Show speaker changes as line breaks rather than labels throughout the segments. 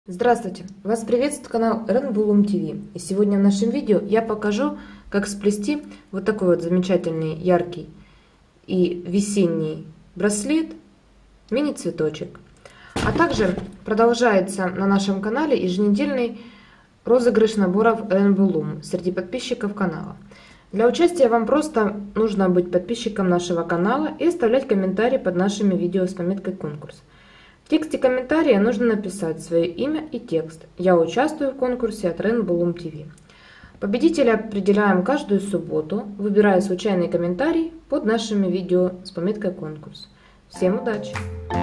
Здравствуйте! Вас приветствует канал Rainbow Loom TV. И сегодня в нашем видео я покажу, как сплести вот такой вот замечательный, яркий и весенний браслет мини-цветочек. А также продолжается на нашем канале еженедельный розыгрыш наборов Rainbow Loom среди подписчиков канала. Для участия вам просто нужно быть подписчиком нашего канала и оставлять комментарии под нашими видео с пометкой «Конкурс». В тексте комментария нужно написать свое имя и текст «Я участвую в конкурсе от Rainbow Loom TV». Победителя определяем каждую субботу, выбирая случайный комментарий под нашими видео с пометкой «Конкурс». Всем удачи!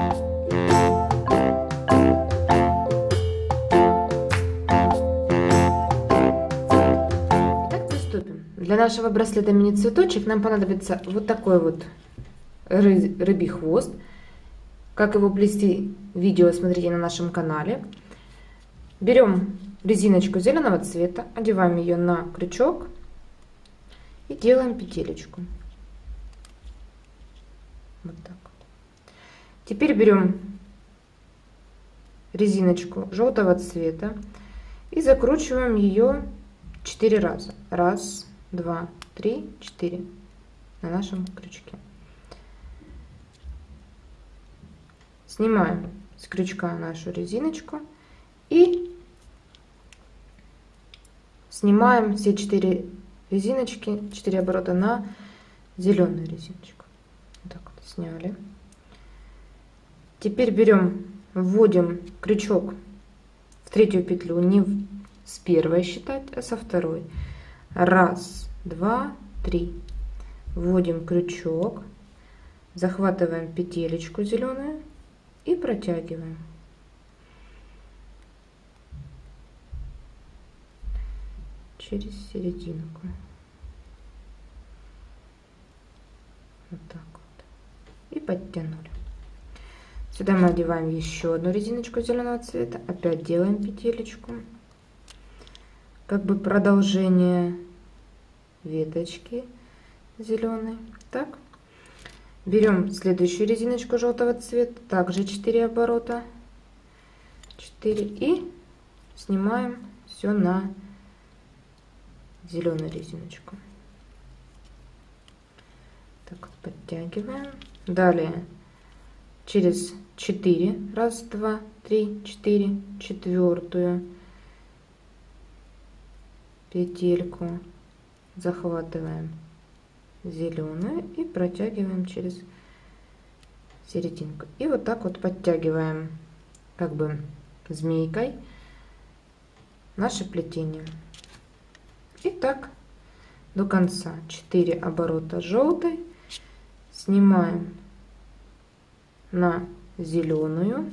Итак, приступим. Для нашего браслета мини-цветочек нам понадобится вот такой вот рыбий хвост. Как его плести, видео смотрите на нашем канале. Берем резиночку зеленого цвета, одеваем ее на крючок и делаем петелечку. Вот так вот. Теперь берем резиночку желтого цвета и закручиваем ее 4 раза. 1, 2, 3, 4 на нашем крючке. Снимаем с крючка нашу резиночку и снимаем все 4 резиночки, 4 оборота на зеленую резиночку. Вот так вот сняли. Теперь берем, вводим крючок в третью петлю, не с первой считать, а со второй. 1, 2, 3. Вводим крючок, захватываем петелечку зеленую и протягиваем. Через серединку. Вот так вот. И подтянули. Сюда мы одеваем еще одну резиночку зеленого цвета. Опять делаем петелечку. Как бы продолжение веточки зеленой. Так. Берем следующую резиночку желтого цвета, также 4 оборота, 4, и снимаем все на зеленую резиночку. Так вот подтягиваем. Далее через 4, 1, 2, 3, 4, четвертую петельку захватываем зеленую и протягиваем через серединку. И вот так вот подтягиваем как бы змейкой наше плетение. И так до конца. 4 оборота желтой, снимаем на зеленую.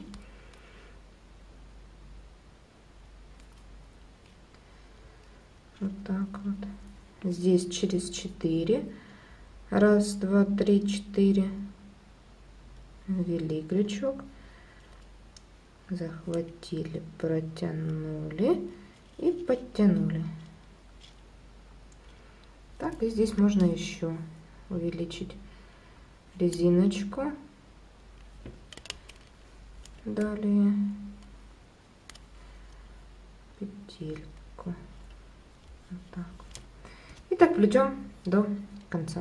Вот так вот. Здесь через 4. 1, 2, 3, 4. Ввели крючок, захватили, протянули и подтянули. Так, и здесь можно еще увеличить резиночку. Далее петельку. Вот так. И так плетем до конца.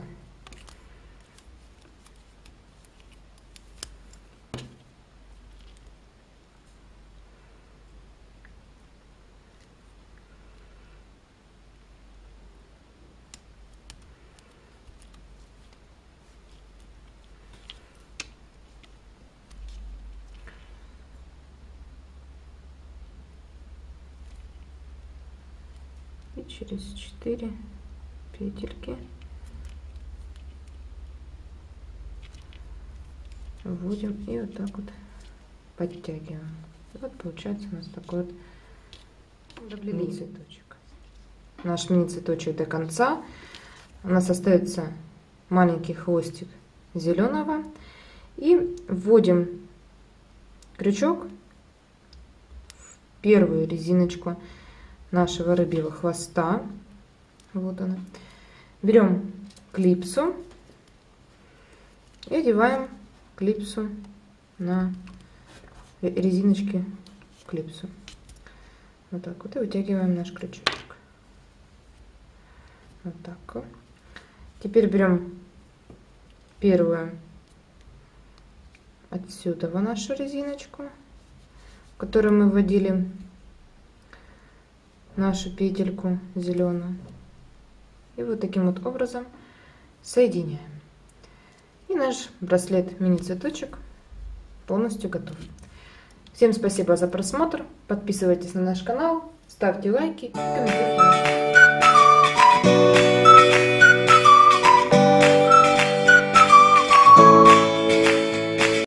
И через 4 петельки вводим и вот так вот подтягиваем. Вот получается у нас такой вот мини-цветочек. Наш мини-цветочек до конца. У нас остается маленький хвостик зеленого. И вводим крючок в первую резиночку нашего рыбьего хвоста. Вот она. Берем клипсу и одеваем клипсу на резиночки клипсу. Вот так вот. И вытягиваем наш крючочек. Вот так вот. Теперь берем первую отсюда нашу резиночку, в которую мы вводили нашу петельку зеленую. И вот таким вот образом соединяем. И наш браслет мини-цветочек полностью готов. Всем спасибо за просмотр. Подписывайтесь на наш канал, ставьте лайки и комментируйте.